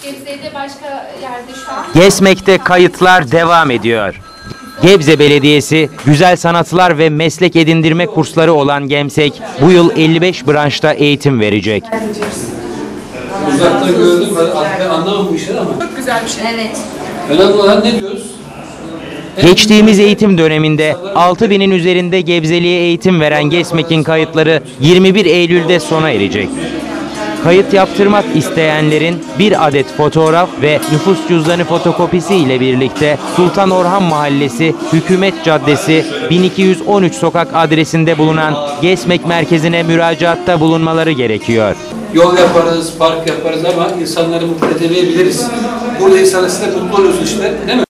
Gebze'de başka yerde şu an. GESMEK'te kayıtlar devam ediyor. Gebze Belediyesi, güzel sanatlar ve meslek edindirme kursları olan GEMSEK bu yıl 55 branşta eğitim verecek. Uzaktan gördüm, ben anlamam bu işleri ama. Çok güzel bir şey. Evet. Önemli olan ne diyoruz? Geçtiğimiz eğitim döneminde 6000'in üzerinde Gebzeli'ye eğitim veren GESMEK'in kayıtları 21 Eylül'de sona erecek. Kayıt yaptırmak isteyenlerin bir adet fotoğraf ve nüfus cüzdanı fotokopisi ile birlikte Sultan Orhan Mahallesi, Hükümet Caddesi, 1213 sokak adresinde bulunan GESMEK merkezine müracaatta bulunmaları gerekiyor. Yol yaparız, park yaparız ama insanları mutlu edemeyebiliriz. Burada insanlar size mutlu oluyorsun işte, değil mi?